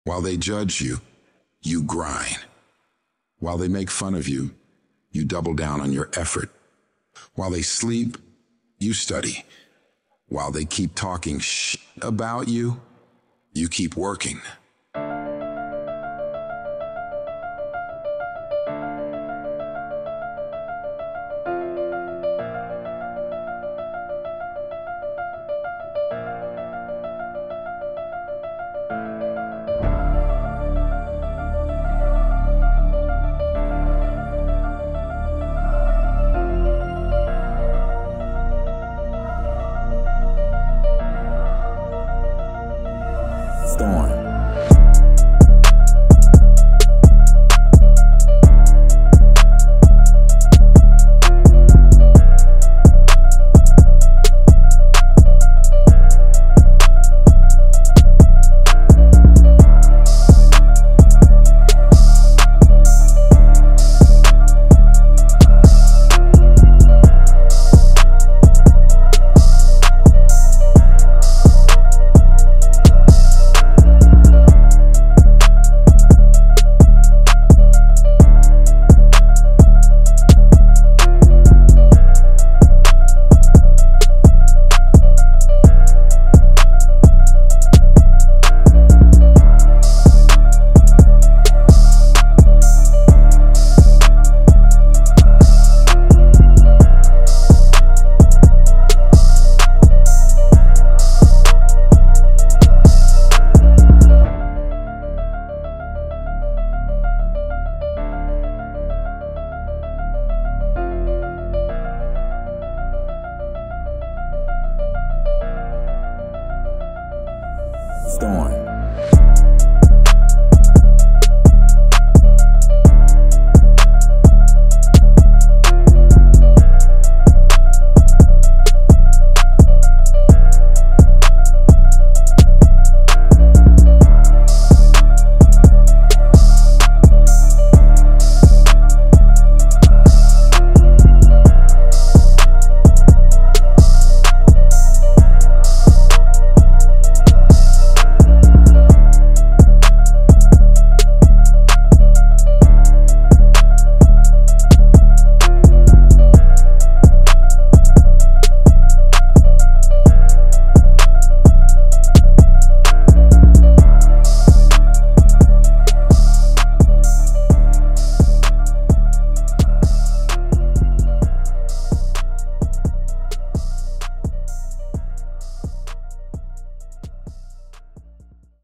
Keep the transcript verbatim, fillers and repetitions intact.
While they judge you, you grind. While they make fun of you, you double down on your effort. While they sleep, you study. While they keep talking shit about you, you keep working.